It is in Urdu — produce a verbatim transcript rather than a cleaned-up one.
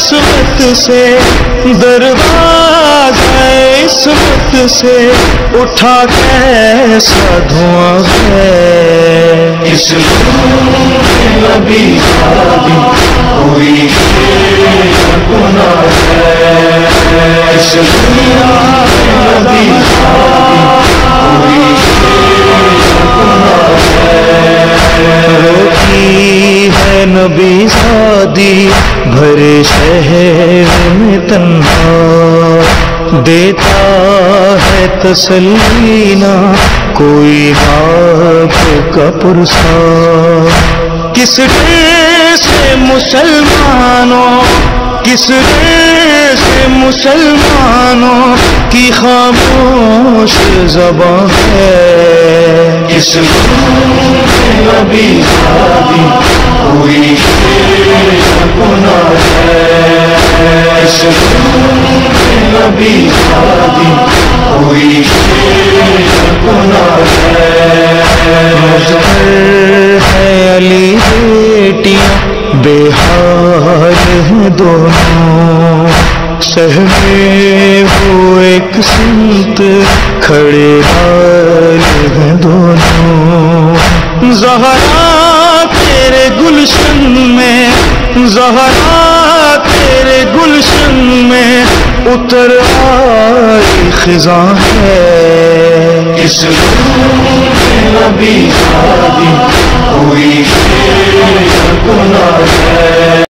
عصمت سے دروازہ عصمت سے اٹھا کیسا دھواں ہے. اس نبی شادی کوئی گناہ ہے. اس نبی شادی کوئی گناہ ہے. روتی ہے نبی شادی بھرے شہر میں تنہا, دیتا ہے تسلی نہ کوئی باپ کا پرسا. کس ڈر سے مسلمانوں کس ڈر سے مسلمانوں کی خاموش زبان ہے. اس نبی شادی کوئی گناہ ہے. اس نبی شادی کوئی گناہ ہے. مظہر ہے علی بیٹیاں بے حال ہیں دونوں, سہمے وہ ایک سمت کھڑے حال ہیں دونوں. زہرا تیرے گلشن میں زہرا تیرے گلشن میں اتر آئی خزاں ہے. اس نبی شادی کوئی گناہ ہے.